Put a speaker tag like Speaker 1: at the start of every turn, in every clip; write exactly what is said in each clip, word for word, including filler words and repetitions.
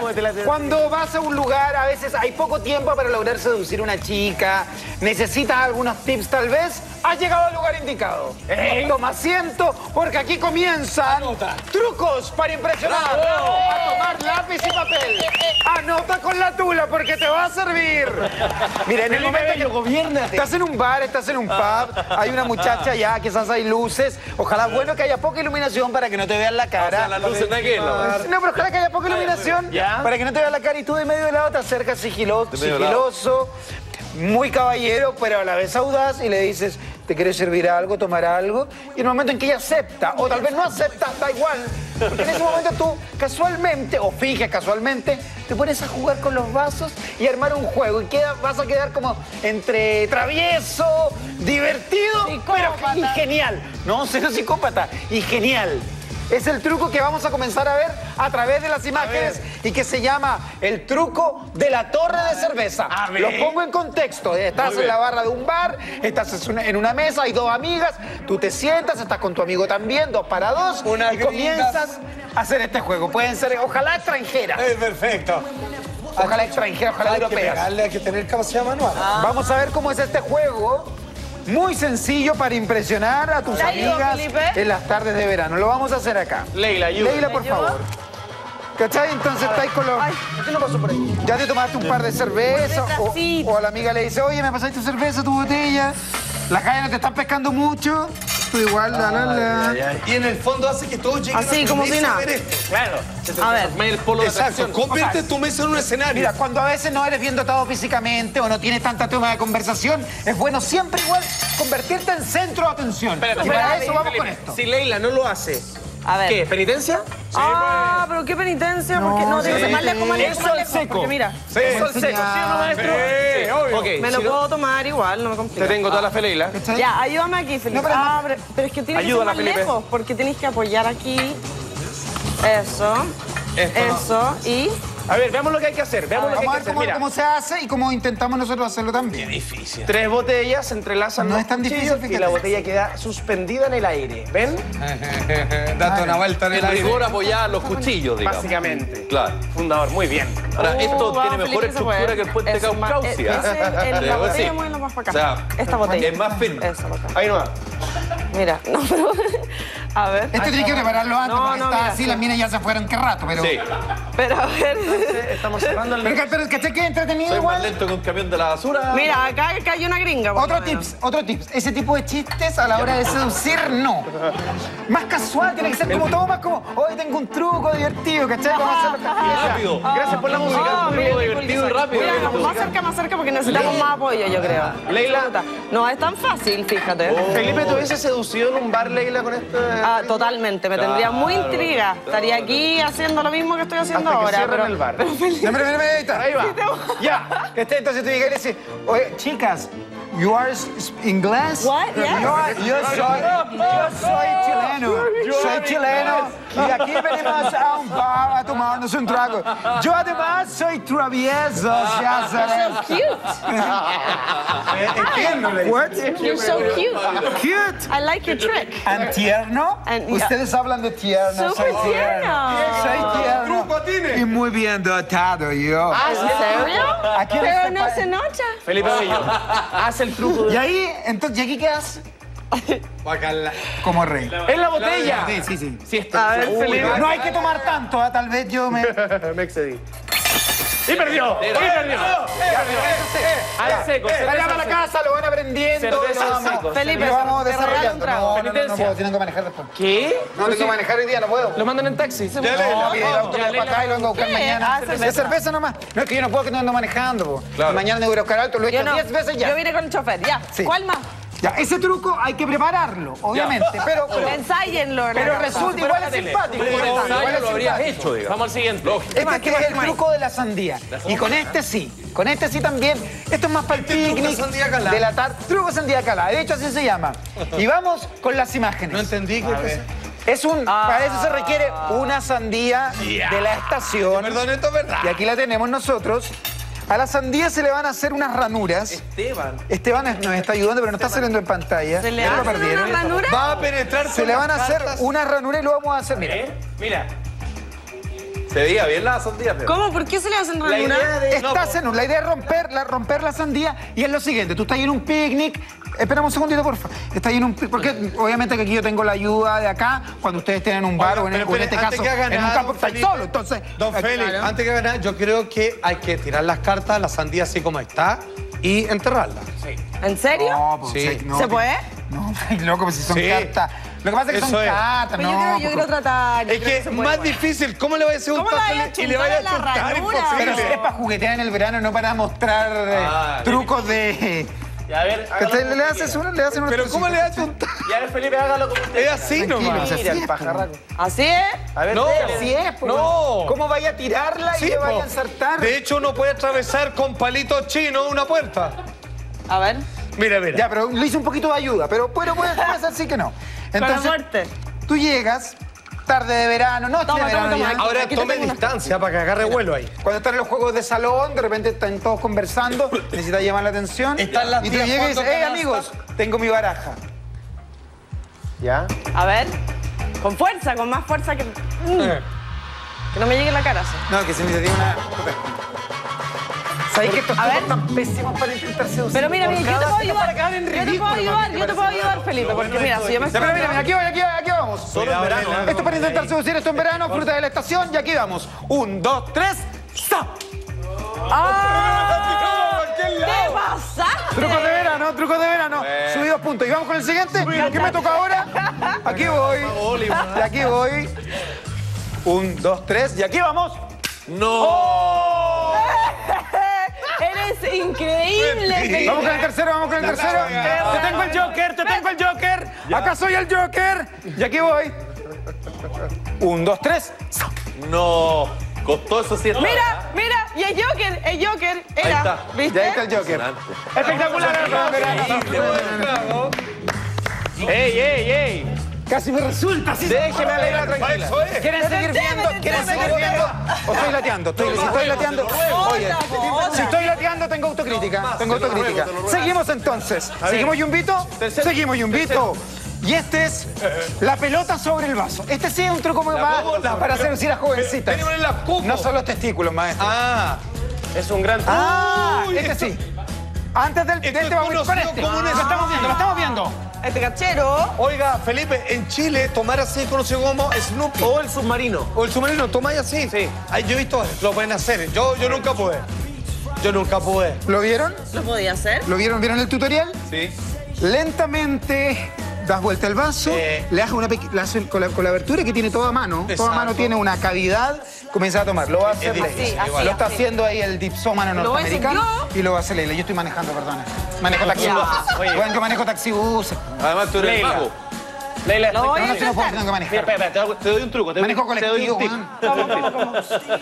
Speaker 1: cuando vas a un lugar, a veces hay poco tiempo para lograr seducir a una chica, necesitas algunos tips tal vez, has llegado al lugar indicado. ¿Eh? Toma asiento, porque aquí comienzan Anota. trucos para impresionar. Bravo. A tomar lápiz y papel. Anota con la tula, porque te va a servir. Mira, en el momento que gobiernate. Estás en un bar, estás en un pub, hay una muchacha allá, quizás hay luces. Ojalá bueno que haya poca iluminación para que no te vean la cara. O sea,
Speaker 2: las luces de aquí, ¿no?
Speaker 1: No, pero ojalá que haya poca iluminación ¿Ya? para que no te vean la cara. Y tú de medio de lado te acercas sigiloso, sigiloso muy caballero, pero a la vez audaz, y le dices, ¿te quieres servir algo, tomar algo? Y en el momento en que ella acepta, o tal vez no acepta, da igual. Porque en ese momento tú, casualmente, o finges casualmente, te pones a jugar con los vasos y armar un juego. Y queda, vas a quedar como entre travieso, divertido, pero y genial. No, cero psicópata, y genial. Es el truco que vamos a comenzar a ver a través de las imágenes y que se llama el truco de la torre de cerveza. Lo pongo en contexto. Estás en la barra de un bar, estás en una mesa, hay dos amigas, tú te sientas, estás con tu amigo también, dos para dos, una y comienzas a hacer este juego. Pueden ser, ojalá extranjeras.
Speaker 3: Es perfecto.
Speaker 1: Ojalá extranjeras, ojalá
Speaker 3: hay
Speaker 1: europeas.
Speaker 3: Que pegarle, hay que tener capacidad manual.
Speaker 1: Ah. Vamos a ver cómo es este juego. Muy sencillo para impresionar a tus amigas en las tardes de verano. Lo vamos a hacer acá.
Speaker 2: Leila, ayuda.
Speaker 1: Leila, por favor. ¿Cachai? Entonces estáis con los...
Speaker 3: ¿Qué no pasó por ahí?
Speaker 1: Ya te tomaste un par de cervezas o, o a la amiga le dice, oye, me pasaste tu cerveza, tu botella. Las gallas no te están pescando mucho. Tú igual, la, la, la.
Speaker 3: Y en el fondo hace que todos lleguen
Speaker 4: así, como si nada.
Speaker 2: Claro.
Speaker 4: A ver.
Speaker 2: El polo de
Speaker 3: Exacto. Convierte o sea, tu mesa en un escenario.
Speaker 1: Mira, cuando a veces no eres bien dotado físicamente o no tienes tanta tema de conversación, es bueno siempre igual convertirte en centro de atención.
Speaker 2: Espérate,
Speaker 1: y para
Speaker 2: espérate,
Speaker 1: eso vamos
Speaker 2: Felipe,
Speaker 1: con esto.
Speaker 2: Si Leila no lo hace,
Speaker 4: a ver.
Speaker 2: ¿qué? ¿Penitencia?
Speaker 4: Sí, ah, pues. pero qué penitencia, porque no, no
Speaker 1: sí,
Speaker 4: digo, sí, más lejos, más lejos,
Speaker 2: eso
Speaker 4: más
Speaker 2: es
Speaker 4: lejos,
Speaker 2: seco.
Speaker 4: porque mira.
Speaker 2: Sí, eso es seco, ¿sí o no, maestro?
Speaker 3: Sí, obvio.
Speaker 2: Okay,
Speaker 4: me
Speaker 2: si
Speaker 4: lo
Speaker 2: no,
Speaker 4: puedo tomar igual, no me complica.
Speaker 2: Te tengo toda la fe, Leila.
Speaker 4: Ya, ayúdame aquí, Felipe.
Speaker 1: No, pero,
Speaker 4: ah, pero, pero es que tienes que ser más
Speaker 2: Felipe.
Speaker 4: lejos, porque tienes que apoyar aquí. Eso.
Speaker 2: Esto.
Speaker 4: Eso, y...
Speaker 2: A ver, veamos lo que hay que hacer. Veamos lo que hay
Speaker 1: Vamos
Speaker 2: que
Speaker 1: a ver
Speaker 2: hacer.
Speaker 1: cómo,
Speaker 2: Mira.
Speaker 1: cómo se hace y cómo intentamos nosotros hacerlo también.
Speaker 3: Qué difícil.
Speaker 2: Tres botellas se entrelazan
Speaker 1: No
Speaker 2: los
Speaker 1: es tan difícil,
Speaker 2: cuchillos
Speaker 1: fíjate.
Speaker 2: y la botella queda suspendida en el aire. ¿Ven?
Speaker 3: Date una vuelta en el
Speaker 5: En
Speaker 3: aire.
Speaker 5: rigor apoyar los cuchillos, digamos.
Speaker 2: Básicamente.
Speaker 5: Claro.
Speaker 2: Fundador, muy bien.
Speaker 5: Ahora,
Speaker 4: Uh,
Speaker 5: esto
Speaker 4: vamos,
Speaker 5: tiene mejor
Speaker 4: Felipe, se puede.
Speaker 5: estructura que el puente
Speaker 4: Eso, ma-
Speaker 5: Caucasia.
Speaker 4: eh, ese, el-
Speaker 5: Te
Speaker 4: la
Speaker 5: digo
Speaker 4: botella
Speaker 5: así.
Speaker 4: muévela más para acá.
Speaker 5: O sea,
Speaker 4: esta botella.
Speaker 5: es más firme.
Speaker 4: Esa botella.
Speaker 2: Ahí no va.
Speaker 4: Mira, no, pero... A ver.
Speaker 1: Esto tienes que prepararlo antes,
Speaker 4: No,
Speaker 1: porque
Speaker 4: no,
Speaker 1: está
Speaker 4: mira,
Speaker 1: así,
Speaker 4: sí.
Speaker 1: las minas ya se fueron, qué rato, pero...
Speaker 5: Sí.
Speaker 4: Pero a ver...
Speaker 2: Estamos cerrando el...
Speaker 1: Pero, pero ¿cachai que es entretenido
Speaker 5: Soy
Speaker 1: igual?
Speaker 5: más lento que un camión de la basura.
Speaker 4: Mira, acá hay una gringa. por
Speaker 1: Otro
Speaker 4: lo menos.
Speaker 1: tips, otro tips. Ese tipo de chistes a la hora de seducir, no. Más casual, tiene que ser como todo más como, hoy tengo un truco divertido, ¿cachai? Vamos a hacerlo con
Speaker 5: Rápido.
Speaker 2: Gracias por la música.
Speaker 4: Ah,
Speaker 2: Un
Speaker 4: mira,
Speaker 2: truco
Speaker 4: qué
Speaker 2: divertido y
Speaker 4: cool.
Speaker 2: rápido.
Speaker 4: Mira, más cerca, más cerca, porque necesitamos más apoyo, yo creo.
Speaker 2: Leila.
Speaker 4: No es tan fácil, fíjate.
Speaker 2: Felipe, ¿te hubiese seducido en un bar, Leila, con esta...?
Speaker 4: Ah, totalmente, me tendría muy intriga. Estaría aquí haciendo lo mismo que estoy haciendo
Speaker 2: Hasta que
Speaker 4: ahora.
Speaker 2: cierren
Speaker 4: Pero,
Speaker 2: el bar.
Speaker 4: pero Felipe-
Speaker 1: No, pero, pero, pero, ahí está.
Speaker 2: Ahí va.
Speaker 1: Ya, este, entonces tú llegas y dices, oye, chicas, you are inglés?
Speaker 4: What? Yes.
Speaker 1: Yo, yo soy, yo soy chileno, soy chileno y aquí venimos a un bar a tomarnos un trago. Yo además soy travieso, ya sabes.
Speaker 4: Cute.
Speaker 1: Entiendo. What?
Speaker 4: You're so cute.
Speaker 1: Cute.
Speaker 4: I like your trick.
Speaker 1: And tierno.
Speaker 4: And-
Speaker 1: Ustedes hablan de tierno.
Speaker 4: Súper
Speaker 1: soy
Speaker 4: tierno.
Speaker 1: Soy tierno.
Speaker 3: Truco tiene.
Speaker 1: Y muy bien dotado yo.
Speaker 4: ¿En serio?
Speaker 1: Aquí en
Speaker 4: Pero
Speaker 1: este
Speaker 4: no
Speaker 1: pa-
Speaker 4: se nota.
Speaker 2: Felipe Bello, haz el truco.
Speaker 1: Y ahí, entonces, ¿y aquí qué haces?
Speaker 3: Bacala.
Speaker 1: Como rey.
Speaker 2: ¡En la botella!
Speaker 1: Sí, sí, sí.
Speaker 2: Sí, está.
Speaker 4: A ver,
Speaker 2: Uy,
Speaker 4: Felipe.
Speaker 1: No hay que tomar tanto, ¿ah? Tal vez yo me...
Speaker 2: me excedí. ¡Y perdió! ¡Y perdió! Al seco,
Speaker 1: Vayan
Speaker 2: cerveza
Speaker 1: a la
Speaker 2: al seco.
Speaker 1: casa, lo van aprendiendo.
Speaker 2: Cerveza
Speaker 1: lo
Speaker 2: al
Speaker 1: vamos-
Speaker 2: seco.
Speaker 4: Felipe,
Speaker 1: lo vamos
Speaker 4: te regalo un
Speaker 1: desarrollando.
Speaker 4: trago.
Speaker 1: No, no, no, no
Speaker 2: Penitencia.
Speaker 1: puedo, tienen que manejar después.
Speaker 2: ¿Qué?
Speaker 1: No, tengo que manejar hoy día, no puedo.
Speaker 2: Lo mandan en taxi.
Speaker 1: No, pide el auto
Speaker 2: Ya,
Speaker 1: para
Speaker 2: Leila.
Speaker 1: acá y lo vengo a buscar
Speaker 4: ¿Qué?
Speaker 1: mañana.
Speaker 4: Ah, cerveza.
Speaker 1: De cerveza nomás. No, es que yo no puedo que no ando manejando, po.
Speaker 5: Claro.
Speaker 1: Mañana tengo que ir a buscar auto, lo he
Speaker 4: Yo
Speaker 1: hecho
Speaker 4: no.
Speaker 1: diez veces ya.
Speaker 4: Yo vine con el chofer, ya.
Speaker 1: Sí.
Speaker 4: ¿Cuál más?
Speaker 1: Ya, ese truco hay que prepararlo, obviamente, pero... pero
Speaker 4: Ensáyenlo. en la
Speaker 1: Pero
Speaker 4: casa.
Speaker 1: resulta igual es simpático.
Speaker 5: Pero
Speaker 1: por
Speaker 5: el
Speaker 1: lo tanto, igual
Speaker 5: ensayo
Speaker 1: es
Speaker 5: lo habrías
Speaker 1: simpático.
Speaker 5: hecho, digamos.
Speaker 2: Vamos al siguiente.
Speaker 1: Este
Speaker 4: más?
Speaker 1: que
Speaker 4: ¿Qué
Speaker 1: es
Speaker 4: más?
Speaker 1: el
Speaker 4: ¿Qué más?
Speaker 1: truco de la sandía. Y con este sí. Con este sí también. Esto es más para el
Speaker 3: Este truco
Speaker 1: picnic.
Speaker 3: de sandía calada.
Speaker 1: De la tarde. Truco sandía calada. De hecho, así se llama. Y vamos con las imágenes.
Speaker 3: No entendí qué es.
Speaker 1: Es un... Para eso se requiere una sandía de la estación.
Speaker 3: Perdón, esto es verdad.
Speaker 1: Y aquí la tenemos nosotros. A la sandía se le van a hacer unas ranuras.
Speaker 3: Esteban.
Speaker 1: Esteban nos está ayudando, pero no está saliendo en pantalla.
Speaker 4: ¿Se le
Speaker 1: Ya lo
Speaker 4: hacen
Speaker 1: perdieron.
Speaker 4: una ranura?
Speaker 3: Va a penetrar
Speaker 1: Se
Speaker 3: con
Speaker 1: le van a
Speaker 3: las
Speaker 1: hacer
Speaker 3: cartas.
Speaker 1: unas ranuras y lo vamos a hacer. Mira.
Speaker 2: ¿Eh? Mira.
Speaker 5: Se veía bien la sandía, pero...
Speaker 4: ¿Cómo? ¿Por qué se le hacen
Speaker 1: La
Speaker 4: ranura?
Speaker 1: idea, de,
Speaker 5: No,
Speaker 1: estás
Speaker 5: po.
Speaker 1: en un- la idea es romper la, romper la sandía y es lo siguiente, tú estás ahí en un picnic, espérame un segundito, por favor, estás ahí en un pic- porque obviamente que aquí yo tengo la ayuda de acá, cuando ustedes tienen un bar
Speaker 3: Oiga,
Speaker 1: o en,
Speaker 3: pero
Speaker 1: o en este
Speaker 3: espere,
Speaker 1: caso,
Speaker 3: antes que haga
Speaker 1: en un
Speaker 3: nada,
Speaker 1: campo,
Speaker 3: don
Speaker 1: estáis
Speaker 3: Felipe.
Speaker 1: solo, entonces...
Speaker 3: Don
Speaker 1: aquí-
Speaker 3: Félix,
Speaker 1: claro.
Speaker 3: antes que haga nada, yo creo que hay que tirar las cartas, la sandía así como está, y enterrarla.
Speaker 4: ¿En serio?
Speaker 1: No, pues,
Speaker 3: Sí.
Speaker 1: sí, no,
Speaker 4: ¿Se
Speaker 1: que-
Speaker 4: puede?
Speaker 1: No, ay, loco, pues si son
Speaker 3: Sí.
Speaker 1: cartas. Lo que pasa es que
Speaker 3: Eso
Speaker 1: son
Speaker 3: es.
Speaker 1: cartas,
Speaker 4: Pero
Speaker 1: no.
Speaker 4: yo quiero, yo
Speaker 1: pues,
Speaker 4: quiero tratar. yo
Speaker 3: Es
Speaker 4: creo
Speaker 3: que
Speaker 4: se
Speaker 3: es
Speaker 4: puede
Speaker 3: más
Speaker 4: igual.
Speaker 3: difícil. ¿Cómo le va a decir un
Speaker 4: ¿Cómo le vaya a
Speaker 3: pastel y le vaya a
Speaker 4: chuntar a la
Speaker 3: chuntar?
Speaker 4: ranura?
Speaker 1: pero
Speaker 3: Imposible.
Speaker 1: es para juguetear en el verano, no para mostrar eh,
Speaker 5: Ah,
Speaker 1: trucos de...
Speaker 2: Ya, a ver,
Speaker 1: Que
Speaker 2: hágalo
Speaker 1: usted
Speaker 2: como
Speaker 1: le
Speaker 2: usted
Speaker 1: haces
Speaker 2: quiera.
Speaker 1: uno, le hacen unos
Speaker 3: Pero ¿cómo le va a
Speaker 1: trocitos.
Speaker 3: chuntar?
Speaker 2: Ya, a ver, Felipe, hágalo como usted
Speaker 3: Es
Speaker 2: quiera.
Speaker 3: así
Speaker 1: Tranquilo,
Speaker 3: nomás.
Speaker 1: así
Speaker 2: Mira
Speaker 1: es,
Speaker 2: el pajarraco.
Speaker 4: ¿Así es?
Speaker 2: A ver,
Speaker 3: No.
Speaker 2: dele.
Speaker 1: Así es, pues.
Speaker 3: No.
Speaker 1: ¿Cómo vaya a tirarla y
Speaker 3: Sí,
Speaker 1: le vaya
Speaker 3: po.
Speaker 1: a ensartar?
Speaker 3: De hecho, uno puede atravesar con palitos chinos una puerta.
Speaker 4: A ver.
Speaker 3: Mira, mira.
Speaker 1: Ya, pero le hice un poquito de ayuda, pero pero puede, puede ser sí que no.
Speaker 4: Con la
Speaker 1: Entonces,
Speaker 4: muerte.
Speaker 1: tú llegas, tarde de verano, noche
Speaker 4: Toma,
Speaker 1: de
Speaker 4: toma,
Speaker 1: verano
Speaker 4: toma.
Speaker 1: ya.
Speaker 3: Ahora
Speaker 4: Aquí te
Speaker 3: tome
Speaker 4: tengo una-
Speaker 3: distancia para que agarre vuelo ahí.
Speaker 1: Cuando están en los juegos de salón, de repente están todos conversando, necesitas llamar la atención.
Speaker 3: Están las
Speaker 1: y tú
Speaker 3: tías
Speaker 1: llegas y
Speaker 3: jugando
Speaker 1: dices, hey
Speaker 3: canasta".
Speaker 1: amigos, tengo mi baraja. ¿Ya?
Speaker 4: A ver. Con fuerza, con más fuerza que. Mm,
Speaker 3: Eh.
Speaker 4: que no me llegue en la cara. sí.
Speaker 1: No, que se necesita una... ¿Sabéis que estos
Speaker 4: A
Speaker 1: tipos
Speaker 4: ver.
Speaker 1: están pésimos para intentar seducir?
Speaker 4: Pero mira,
Speaker 1: Por
Speaker 4: mira, yo te
Speaker 1: cada
Speaker 4: puedo
Speaker 1: cita
Speaker 4: ayudar.
Speaker 1: para quedar en
Speaker 4: Yo te puedo
Speaker 1: ridículo,
Speaker 4: ayudar,
Speaker 1: man,
Speaker 4: yo te puedo ayudar, Felipe, porque mira, si yo me
Speaker 1: Ya, pero miren, aquí, voy, aquí, aquí vamos.
Speaker 5: Solo en verano.
Speaker 1: Esto es para intentar seducir, esto en verano, fruta de la estación, y aquí vamos. Un, dos, tres, ¡stop!
Speaker 4: ¡Ah! ¿Qué pasa?
Speaker 1: Trucos de verano, trucos de verano. Subidos puntos. Y vamos con el siguiente. ¿Qué me toca ahora? Aquí voy. Y aquí voy. Un, dos, tres. Y aquí vamos.
Speaker 5: ¡No!
Speaker 4: Eres increíble, Felipe.
Speaker 1: Vamos con el tercero, vamos con el tercero. Te tengo el Joker, te tengo el Joker. Acá soy el Joker. Y aquí voy. Un, dos, tres.
Speaker 5: ¡No! Costó eso sí.
Speaker 4: Mira, mira, y el Joker, el Joker
Speaker 5: Ahí
Speaker 4: era.
Speaker 5: está.
Speaker 4: ¿Viste?
Speaker 1: Y ahí está el Joker.
Speaker 2: Espectacular, ¡Ey, ey, ey!
Speaker 1: Casi me resulta. Así
Speaker 2: Déjeme a Leila tranquila.
Speaker 3: Eso es.
Speaker 1: ¿Quieren seguir viendo? ¿Quieren seguir viendo? ¿O estoy lateando? Estoy, si estoy lateando. Oye, si estoy lateando, tengo autocrítica. Tengo autocrítica. Seguimos entonces. ¿Seguimos Yumbito? Seguimos Yumbito. Y este es la pelota sobre el vaso. Este sí es un truco muy para, para seducir a jovencitas.
Speaker 3: Tenemos en la cuco.
Speaker 1: No son los testículos, maestro.
Speaker 3: Ah,
Speaker 2: Es un gran truco.
Speaker 1: Ah,
Speaker 3: Uy,
Speaker 1: este
Speaker 3: esto-
Speaker 1: sí. Antes del, de
Speaker 3: esto
Speaker 1: este
Speaker 3: es
Speaker 1: vamos a ir con
Speaker 3: conocido
Speaker 1: este.
Speaker 3: como un-
Speaker 1: Lo estamos viendo, lo estamos viendo.
Speaker 4: Este cachero.
Speaker 3: oiga, Felipe, en Chile tomar así es conocido como Snoopy.
Speaker 2: O el submarino.
Speaker 3: O el submarino, tomáis así.
Speaker 2: Sí.
Speaker 3: Ay, yo he visto, lo pueden hacer. Yo, yo nunca pude. Yo nunca pude.
Speaker 1: ¿Lo vieron?
Speaker 4: ¿Lo podía hacer?
Speaker 1: ¿Lo vieron? ¿Vieron el tutorial?
Speaker 5: Sí.
Speaker 1: Lentamente das vuelta el vaso,
Speaker 3: Eh.
Speaker 1: le das una pequ- le haces con, la, con la abertura que tiene toda mano. Toda
Speaker 3: Exacto.
Speaker 1: mano tiene una cavidad. Comienza a tomar. Lo va a hacer
Speaker 3: difícil,
Speaker 1: Leila.
Speaker 4: así, así,
Speaker 1: Lo está
Speaker 4: así.
Speaker 1: haciendo ahí el dipsómano
Speaker 4: Lo voy a hacer
Speaker 1: norteamericano. Y lo va a hacer Leila. Yo estoy manejando, perdona. Manejo taxibús.
Speaker 2: Oye.
Speaker 1: Bueno, yo manejo taxibús.
Speaker 5: Además tú eres el
Speaker 2: Leila.
Speaker 5: mago.
Speaker 2: Leila,
Speaker 4: Lo voy
Speaker 1: No,
Speaker 4: a
Speaker 1: no, si no puedo,
Speaker 4: intentar.
Speaker 1: tengo que
Speaker 2: Mira,
Speaker 1: manejar.
Speaker 2: espera, espera, te doy- te doy un truco. Te doy,
Speaker 1: Manejo
Speaker 2: te doy
Speaker 1: colectivo,
Speaker 2: un tip.
Speaker 1: Juan.
Speaker 4: ¿Cómo, cómo, cómo?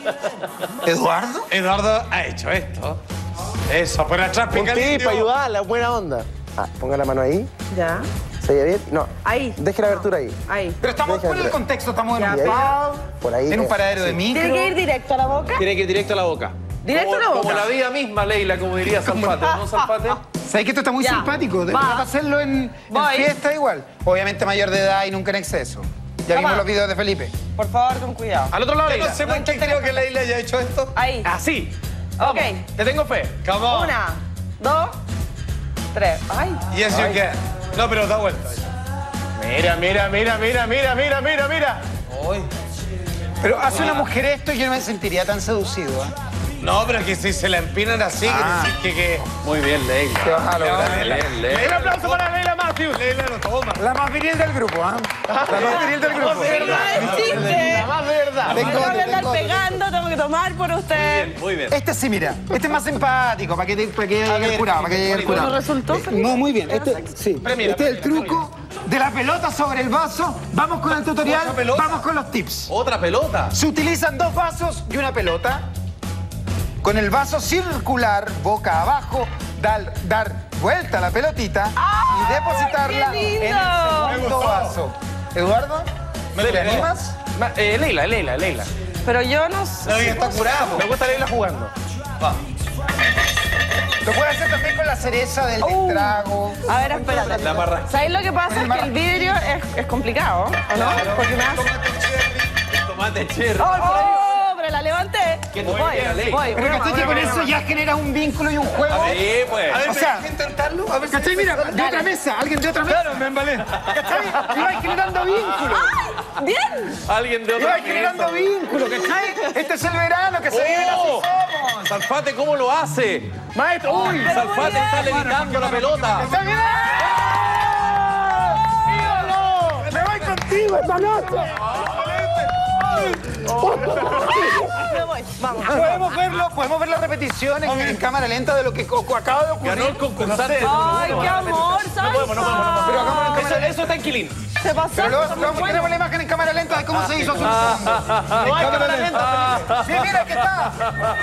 Speaker 1: ¿Eduardo?
Speaker 3: Eduardo ha hecho esto. Eso, por atrás
Speaker 6: Un
Speaker 3: pica el
Speaker 6: tip
Speaker 3: indio.
Speaker 6: para ayudarla, buena onda. Ah, ponga la mano ahí,
Speaker 4: Ya.
Speaker 6: se oye bien. No,
Speaker 4: Ahí.
Speaker 6: deje la abertura ahí.
Speaker 4: Ahí.
Speaker 1: Pero estamos,
Speaker 6: Deja
Speaker 1: ¿cuál es el
Speaker 6: entrar.
Speaker 1: contexto? Estamos en
Speaker 4: Ya,
Speaker 1: un
Speaker 6: ahí.
Speaker 1: bar,
Speaker 6: Por ahí.
Speaker 1: en un
Speaker 6: eh,
Speaker 1: paradero de micro.
Speaker 4: ¿Tiene que ir directo a la boca?
Speaker 5: Tiene que ir directo a la boca.
Speaker 4: ¿Directo a la
Speaker 5: Como
Speaker 4: boca?
Speaker 5: la vida misma, Leila, como diría Salpate. ¿No, Salpate?
Speaker 1: ¿Sabes que esto está muy
Speaker 4: Ya.
Speaker 1: simpático? De
Speaker 4: Va.
Speaker 1: verdad hacerlo en, en
Speaker 4: Voy.
Speaker 1: fiesta igual. Obviamente mayor de edad y nunca en exceso. Ya vimos
Speaker 4: Toma.
Speaker 1: los videos de Felipe.
Speaker 4: Por favor, con cuidado.
Speaker 2: Al otro lado,
Speaker 3: Yo
Speaker 2: Leila.
Speaker 3: no sé por qué creo que Leila haya hecho esto.
Speaker 4: Ahí.
Speaker 2: Así. Vamos.
Speaker 4: Ok.
Speaker 2: Te tengo fe.
Speaker 3: Come on.
Speaker 4: Una, dos, tres. Ay.
Speaker 3: Yes, you can. No, pero da vuelta.
Speaker 2: Mira, mira, mira, mira, mira, mira, mira, mira.
Speaker 3: Uy.
Speaker 1: Pero hace una mujer esto y yo no me sentiría tan seducido. ¿eh?
Speaker 3: No, pero que si se la empinan así,
Speaker 1: Ah.
Speaker 3: que, que, que...
Speaker 5: Muy bien, Leila.
Speaker 1: Te vas a lograr.
Speaker 5: Bien, Leila.
Speaker 2: Un aplauso para Leila Matthews.
Speaker 3: Leila lo toma.
Speaker 1: La más viril del grupo, ¿ah? La más viril del grupo.
Speaker 4: No existe.
Speaker 2: La más de verdad.
Speaker 1: Tengo
Speaker 4: No
Speaker 1: otro,
Speaker 4: voy a andar
Speaker 1: tengo otro.
Speaker 4: pegando, tengo que tomar por usted.
Speaker 5: Muy bien.
Speaker 1: Este sí, mira. Este es más simpático, para que, te- para que llegue el curado, para que llegue el curado.
Speaker 4: ¿Cómo resultó,
Speaker 1: Eh,
Speaker 4: Felipe?
Speaker 1: No, muy bien. Este, sí. Este es el truco de la pelota sobre el vaso. Vamos con el tutorial,
Speaker 3: ¿Otra pelota?
Speaker 1: vamos con los tips.
Speaker 5: Otra pelota.
Speaker 1: Se utilizan dos vasos y una pelota. Con el vaso circular, boca abajo, dar, dar vuelta a la pelotita y depositarla
Speaker 4: qué
Speaker 1: en el
Speaker 4: lindo!
Speaker 1: segundo vaso. Eduardo, ¿te animas?
Speaker 2: Ma- eh, Leila, Leila, Leila.
Speaker 4: Pero yo no sé.
Speaker 3: No, ya está curado.
Speaker 2: Me gusta Leila jugando.
Speaker 1: Lo puedes hacer también con la cereza del, del
Speaker 4: Uh.
Speaker 1: trago.
Speaker 4: A ver, espérate.
Speaker 5: La amarra.
Speaker 4: ¿Sabéis lo que pasa? Es que el vidrio es, es complicado, ¿o no? Porque me hace...
Speaker 5: Tomate cherry.
Speaker 4: ¡Oh, pero la levanté.
Speaker 5: ¿Qué
Speaker 4: voy,
Speaker 5: te voy a leer?
Speaker 4: voy,
Speaker 1: Pero
Speaker 4: una
Speaker 1: ¿cachai
Speaker 4: más,
Speaker 1: que con
Speaker 4: una
Speaker 1: eso
Speaker 4: más.
Speaker 1: ya genera un vínculo y un juego?
Speaker 5: Sí, pues.
Speaker 3: A ver,
Speaker 1: O sea,
Speaker 3: ¿hay que intentarlo? A ver si-
Speaker 1: ¿Cachai? Mira, de otra mesa, alguien de otra mesa. Claro, me embalé. ¿Cachai? Y vais generando vínculo.
Speaker 4: ¡Ay! ¡Bien!
Speaker 5: Alguien de
Speaker 1: Y
Speaker 5: otra
Speaker 1: vais generando
Speaker 5: mesa.
Speaker 1: vínculo, ¿cachai? Este es el verano, que se viene así
Speaker 5: ¡Oh!
Speaker 1: somos.
Speaker 5: Salfate, ¿cómo lo hace?
Speaker 2: Maestro, uy.
Speaker 5: Salfate está levitando la pelota.
Speaker 1: ¡Está bien! ¡Me voy contigo esta noche!
Speaker 4: Me voy. Vamos.
Speaker 1: Podemos verlo, podemos ver la repetición en, en cámara lenta de lo que co- acaba de ocurrir.
Speaker 5: Ganó el concursante.
Speaker 4: ¡Ay, qué amor, Salsa!
Speaker 2: No podemos, no podemos, no podemos.
Speaker 1: Pero hagámoslo en
Speaker 2: Eso,
Speaker 1: cámara lenta.
Speaker 2: eso está en Quilín.
Speaker 4: Se pasó.
Speaker 1: Pero luego,
Speaker 4: se
Speaker 1: luego
Speaker 4: fue.
Speaker 1: tenemos la imagen en cámara lenta de cómo se hizo hace unos segundos. En cámara lenta, Felipe. Sí, mira, aquí está.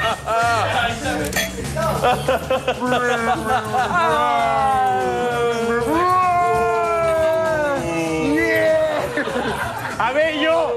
Speaker 2: A ver, yo.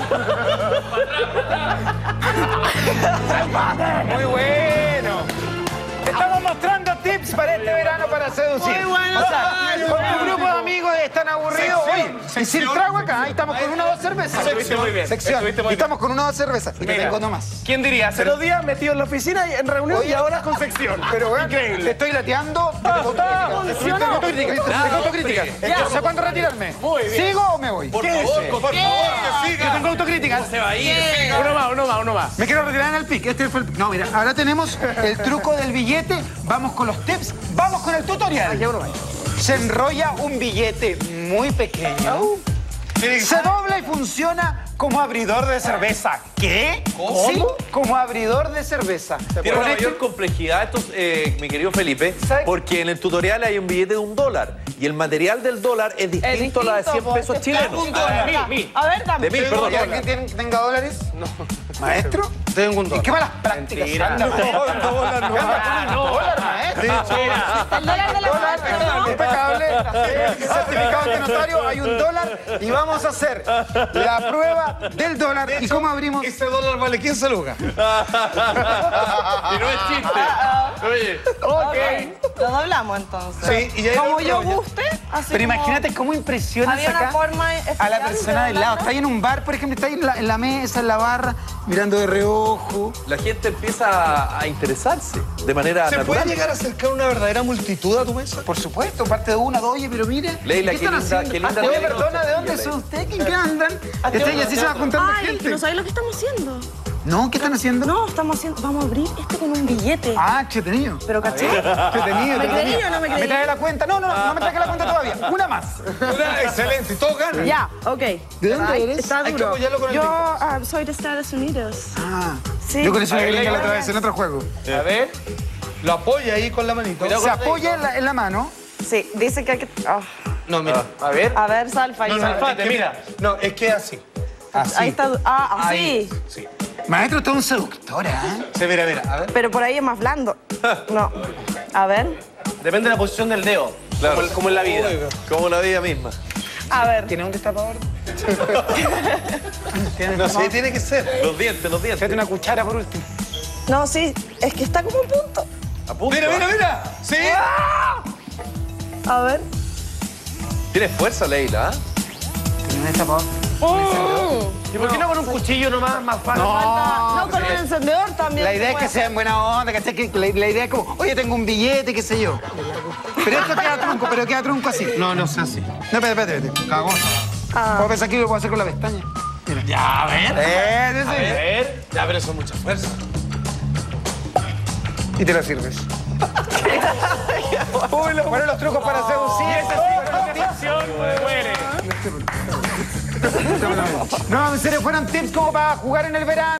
Speaker 1: Muy bueno. Estamos mostrando tips para este verano para seducir.
Speaker 4: Muy bueno.
Speaker 1: O sea, con tu grupo de amigos están aburridos.
Speaker 3: Sección,
Speaker 1: Oye, y sin trago acá, ahí estamos con una o dos cervezas.
Speaker 2: Estuviste muy bien.
Speaker 1: Sección.
Speaker 2: Estuviste muy
Speaker 1: Y
Speaker 2: bien.
Speaker 1: estamos con una o dos cervezas. Y te
Speaker 2: Mira.
Speaker 1: tengo nomás.
Speaker 2: ¿Quién diría? Hace dos días metido en la oficina y en reunión
Speaker 1: Oye,
Speaker 2: y ahora con sección.
Speaker 1: Pero, weón,
Speaker 2: Increíble.
Speaker 1: te estoy lateando. Te tengo autocrítica. Te tengo autocrítica. Te tengo autocrítica.
Speaker 2: Ya.
Speaker 1: ¿Sé cuándo retirarme?
Speaker 2: Muy bien.
Speaker 1: ¿Sigo o me voy?
Speaker 5: Por favor, por favor, que
Speaker 1: Yo
Speaker 5: siga.
Speaker 1: tengo autocrítica.
Speaker 5: Se va a ir.
Speaker 2: Uno más, uno más, uno más.
Speaker 1: Me quiero retirar en el pic. Este fue el pic. No, mira, ahora tenemos el truco del billete. Vamos con los tips. Vamos con el tutorial. Se enrolla un billete muy pequeño. Se dobla y funciona como abridor de cerveza. ¿Qué?
Speaker 5: ¿Cómo?
Speaker 1: Sí, como abridor de cerveza.
Speaker 5: Tiene
Speaker 1: Con
Speaker 5: una
Speaker 1: este-
Speaker 5: mayor complejidad esto, eh, mi querido Felipe,
Speaker 1: ¿Sabe?
Speaker 5: porque en el tutorial hay un billete de un dólar y el material del dólar es distinto,
Speaker 4: Es distinto,
Speaker 5: a la de cien
Speaker 4: po,
Speaker 5: pesos
Speaker 4: está
Speaker 5: chilenos.
Speaker 4: un dólar.
Speaker 2: mil, mil.
Speaker 4: A ver, dame.
Speaker 5: De mil, perdón.
Speaker 1: ¿Y alguien tiene- tenga dólares? No. ¿Maestro?
Speaker 3: Tengo un
Speaker 1: ¿Y
Speaker 3: dólar.
Speaker 1: qué malas prácticas?
Speaker 2: Mentira.
Speaker 1: Anda, maestro.
Speaker 3: dólar no.
Speaker 1: Anda con un dólar, maestro.
Speaker 4: El dólar de la
Speaker 1: Dólar,
Speaker 4: maestra, ¿no?
Speaker 1: impecable. Certificado de notario, hay un dólar y vamos a hacer la prueba del dólar. ¿Y cómo abrimos?
Speaker 3: Ese dólar vale quince lucas.
Speaker 5: Y no es chiste. Oye,
Speaker 4: Ok. Lo doblamos entonces.
Speaker 3: Sí, y ahí
Speaker 4: Como
Speaker 3: lo
Speaker 4: yo
Speaker 3: enrolla.
Speaker 4: guste, así
Speaker 1: Pero
Speaker 4: como-
Speaker 1: imagínate cómo impresionas
Speaker 4: Había una
Speaker 1: acá
Speaker 4: forma
Speaker 1: a la
Speaker 4: especial
Speaker 1: persona
Speaker 4: de
Speaker 1: del lado.
Speaker 4: doblarlo.
Speaker 1: Está ahí en un bar, por ejemplo, está ahí en la, en la mesa, en la barra, mirando de reojo.
Speaker 5: la gente empieza a, a interesarse de manera
Speaker 3: ¿Se
Speaker 5: natural.
Speaker 3: puede llegar a acercar una verdadera multitud a tu mesa?
Speaker 1: Por supuesto, parte de una, dos, oye, pero mire.
Speaker 5: Leila,
Speaker 1: ¿qué
Speaker 5: qué
Speaker 1: están
Speaker 5: linda-
Speaker 1: haciendo?
Speaker 5: qué linda
Speaker 1: Ah, oye,
Speaker 5: teatro.
Speaker 1: perdona, ¿de dónde son ustedes? ¿En qué andan? Está- Y así se va juntando
Speaker 4: Ay,
Speaker 1: gente.
Speaker 4: ¿no sabes lo que estamos haciendo?
Speaker 1: No, ¿qué están haciendo?
Speaker 4: No, estamos haciendo... Vamos a abrir esto con un billete.
Speaker 1: Ah, entretenido.
Speaker 4: ¿Pero caché?
Speaker 1: Entretenido,
Speaker 4: ¿Me
Speaker 1: entretenido.
Speaker 4: creí o no me creí?
Speaker 1: ¿Me trae la cuenta? No, no, no, no me trae la cuenta todavía. Una más.
Speaker 3: Una, excelente, y todos ganan.
Speaker 4: Ya, ok.
Speaker 1: ¿De dónde
Speaker 4: Ay,
Speaker 1: eres?
Speaker 4: Está
Speaker 3: Hay que
Speaker 4: duro.
Speaker 3: apoyarlo con el
Speaker 4: Yo
Speaker 3: link.
Speaker 4: ah, soy de Estados Unidos.
Speaker 1: Ah,
Speaker 4: Sí.
Speaker 1: yo con eso
Speaker 2: A
Speaker 1: me
Speaker 2: ver,
Speaker 1: gringa la
Speaker 2: Leila,
Speaker 1: otra vez en otro juego.
Speaker 2: A ver.
Speaker 3: Lo apoya ahí con la manito.
Speaker 1: Se apoya en la, en la mano.
Speaker 4: Sí, dice que hay que... ah.
Speaker 3: No, mira.
Speaker 2: A ver.
Speaker 4: A ver, Salfa.
Speaker 3: No,
Speaker 4: ayuda.
Speaker 3: no,
Speaker 2: Salfate,
Speaker 3: es que
Speaker 2: mira.
Speaker 3: No, es que es así. Así.
Speaker 4: Ahí está... Ah, así.
Speaker 3: Ahí. Sí.
Speaker 1: Maestro, todo un seductora, ¿eh?
Speaker 3: Se mira, mira, a ver.
Speaker 4: Pero por ahí es más blando. No. A ver.
Speaker 2: Depende de la posición del dedo.
Speaker 5: Claro.
Speaker 2: Como, como en la vida.
Speaker 5: Como la vida misma.
Speaker 4: A ver.
Speaker 1: ¿Tiene un destapador?
Speaker 3: No sé, tiene que ser.
Speaker 5: Los dientes, los dientes.
Speaker 1: Fíjate una cuchara por último.
Speaker 4: No, sí. Es que está como un punto.
Speaker 5: A punto,
Speaker 3: Mira,
Speaker 5: ¿ah?
Speaker 3: mira, mira. Sí.
Speaker 4: A ver.
Speaker 5: Tienes fuerza, Leila, ¿ah?
Speaker 1: ¿Tiene un destapador?
Speaker 2: ¿Y por qué no con un cuchillo nomás más fácil?
Speaker 1: No,
Speaker 4: No, con el encendedor también.
Speaker 1: La
Speaker 4: se
Speaker 1: idea es
Speaker 4: puede
Speaker 1: que sea en buena onda, ¿cachai? Que la, la idea es como, oye, tengo un billete, qué sé yo. Pero esto queda trunco, pero queda trunco así.
Speaker 3: No, no sé así.
Speaker 1: No, espérate, espérate, espérate. Cagón.
Speaker 4: Ah.
Speaker 1: Puedo pensar que lo puedo hacer con la pestaña. Mira.
Speaker 3: Ya, a ver.
Speaker 1: Eh, sí,
Speaker 2: A
Speaker 1: sí.
Speaker 2: ver.
Speaker 3: Ya, pero eso es mucha fuerza.
Speaker 1: Y te la sirves. Bueno, los trucos para seducir.
Speaker 2: Acción muere.
Speaker 1: No, en serio, fueron tips como para jugar en el verano.